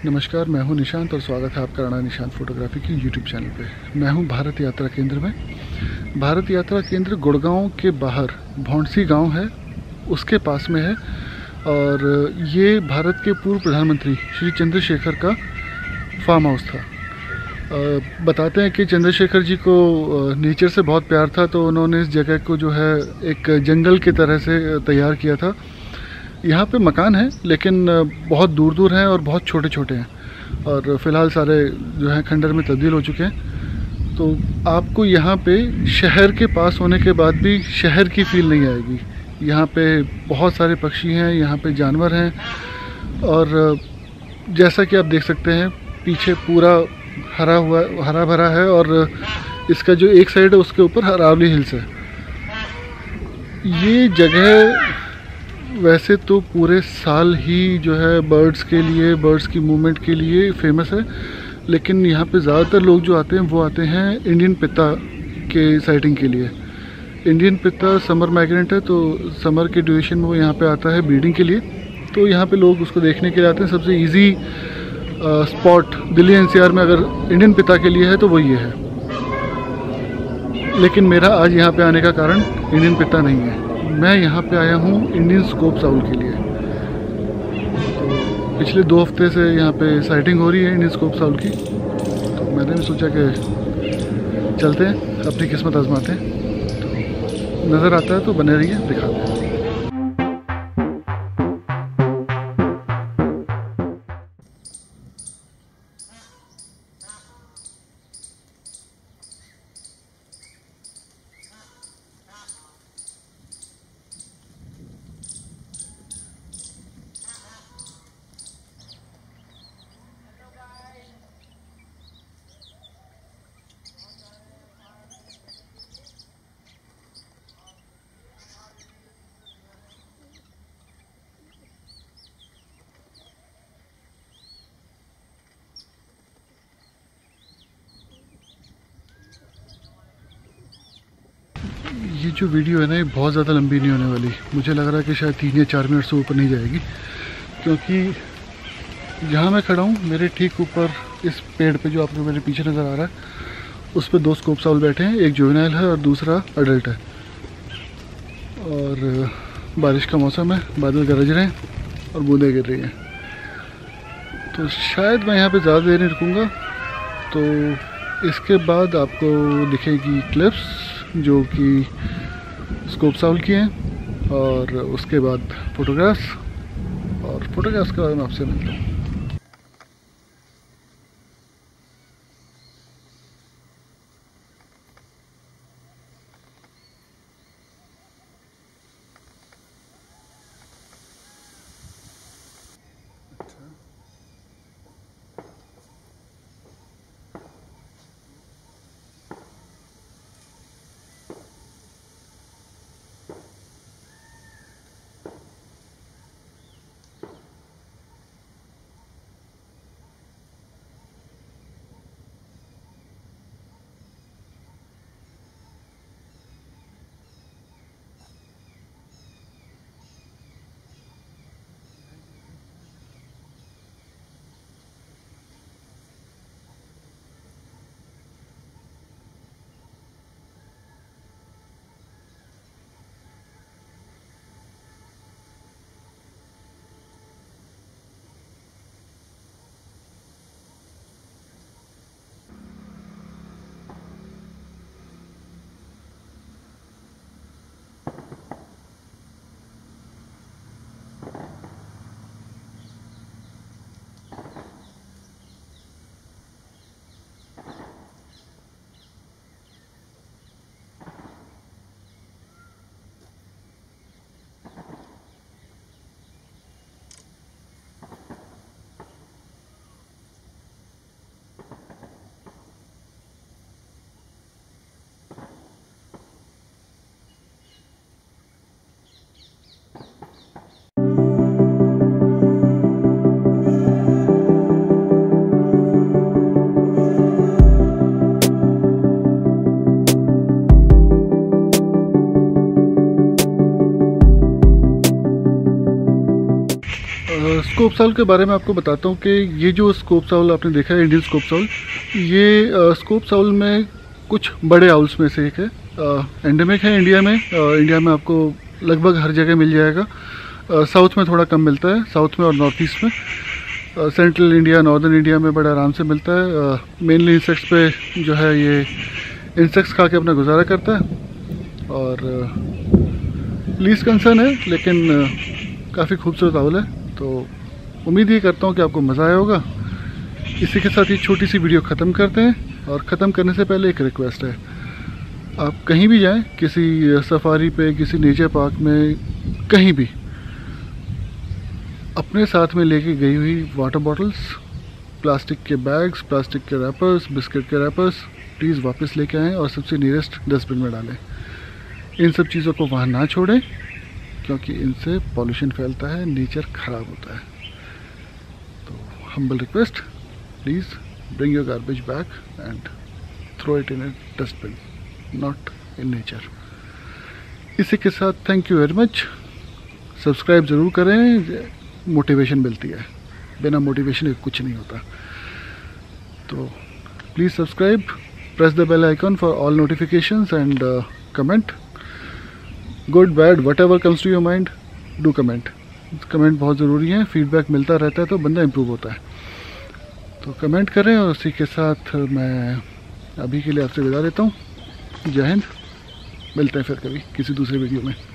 नमस्कार, मैं हूं निशांत और स्वागत है आपका राणा निशांत फोटोग्राफी की यूट्यूब चैनल पे। मैं हूं भारत यात्रा केंद्र में। भारत यात्रा केंद्र गुड़गांव के बाहर भौंडसी गांव है, उसके पास में है। और ये भारत के पूर्व प्रधानमंत्री श्री चंद्रशेखर का फार्म हाउस था। बताते हैं कि चंद्रशेखर जी को नेचर से बहुत प्यार था, तो उन्होंने इस जगह को जो है एक जंगल की तरह से तैयार किया था। यहाँ पे मकान है लेकिन बहुत दूर दूर हैं और बहुत छोटे छोटे हैं, और फ़िलहाल सारे जो हैं खंडर में तब्दील हो चुके हैं। तो आपको यहाँ पे शहर के पास होने के बाद भी शहर की फील नहीं आएगी। यहाँ पे बहुत सारे पक्षी हैं, यहाँ पे जानवर हैं, और जैसा कि आप देख सकते हैं पीछे पूरा हरा भरा है। और इसका जो एक साइड है उसके ऊपर अरावली हिल्स है। ये जगह वैसे तो पूरे साल ही जो है बर्ड्स की मूवमेंट के लिए फेमस है, लेकिन यहाँ पे ज़्यादातर लोग जो आते हैं वो आते हैं इंडियन पित्ता के साइटिंग के लिए। इंडियन पित्ता समर माइग्रेंट है, तो समर के ड्यूरेशन में वो यहाँ पे आता है ब्रीडिंग के लिए। तो यहाँ पे लोग उसको देखने के लिए आते हैं। सबसे इजी स्पॉट दिल्ली एनसीआर में अगर इंडियन पित्ता के लिए है तो वो ये है। लेकिन मेरा आज यहाँ पे आने का कारण इंडियन पित्ता नहीं है। मैं यहाँ पे आया हूँ इंडियन स्कोप साउल के लिए। तो पिछले 2 हफ्ते से यहाँ पे साइटिंग हो रही है इंडियन स्कोप साउल की, तो मैंने भी सोचा कि चलते हैं, अपनी किस्मत आजमाते हैं। तो नज़र आता है तो बने रहिए, दिखाते हैं। ये जो वीडियो है ना, ये बहुत ज़्यादा लंबी नहीं होने वाली। मुझे लग रहा है कि शायद 3 या 4 मिनट से ऊपर नहीं जाएगी, क्योंकि जहाँ मैं खड़ा हूँ मेरे ठीक ऊपर इस पेड़ पे जो आपको मेरे पीछे नज़र आ रहा है, उस पर 2 स्कोप साउल बैठे हैं। एक जुवेनाइल है और दूसरा अडल्ट है। और बारिश का मौसम है, बादल गरज रहे हैं और बूंदें गिर रही हैं। तो शायद मैं यहाँ पे ज़्यादा देर नहीं रुकूँगा। तो इसके बाद आपको दिखेगी क्लिप्स जो कि स्कोप साउल की हैं, और उसके बाद फोटोग्राफ्स, और फोटोग्राफ्स के बारे में आपसे मिलता हूँ। स्कोप साउल के बारे में आपको बताता हूँ कि ये जो स्कोप साउल आपने देखा है, इंडियन स्कोप साउल, ये स्कोप साउल में कुछ बड़े आउल्स में से एक है। एंडेमिक है इंडिया में। इंडिया में आपको लगभग हर जगह मिल जाएगा। साउथ में थोड़ा कम मिलता है, साउथ में और नॉर्थ ईस्ट में। सेंट्रल इंडिया, नॉर्दर्न इंडिया में बड़े आराम से मिलता है। मेनली इंसेक्ट्स पे जो है ये इंसेक्ट्स खा के अपना गुजारा करता है और लीस्ट कंसर्न है, लेकिन काफ़ी खूबसूरत आउल है। तो उम्मीद ये करता हूँ कि आपको मज़ा आया होगा। इसी के साथ ये छोटी सी वीडियो ख़त्म करते हैं, और ख़त्म करने से पहले एक रिक्वेस्ट है, आप कहीं भी जाएं, किसी सफारी पे, किसी नेचर पार्क में, कहीं भी अपने साथ में लेके गई हुई वाटर बॉटल्स, प्लास्टिक के बैग्स, प्लास्टिक के रैपर्स, बिस्किट के रैपर्स प्लीज़ वापस लेके आएँ और सबसे नियरेस्ट डस्टबिन में डालें। इन सब चीज़ों को वहाँ ना छोड़ें, क्योंकि इनसे पॉल्यूशन फैलता है, नेचर ख़राब होता है। तो humble request, please bring your garbage back and throw it in a dustbin, not in nature. इसी के साथ thank you very much. Subscribe ज़रूर करें, मोटिवेशन मिलती है, बिना मोटिवेशन के कुछ नहीं होता। तो please subscribe, press the bell icon for all notifications and comment. Good bad whatever comes to your mind, do comment. Comment बहुत ज़रूरी है, फीडबैक मिलता रहता है तो बंदा इम्प्रूव होता है। तो कमेंट करें, और उसी के साथ मैं अभी के लिए आपसे विदा लेता हूँ। जय हिंद, मिलते हैं फिर कभी किसी दूसरे वीडियो में।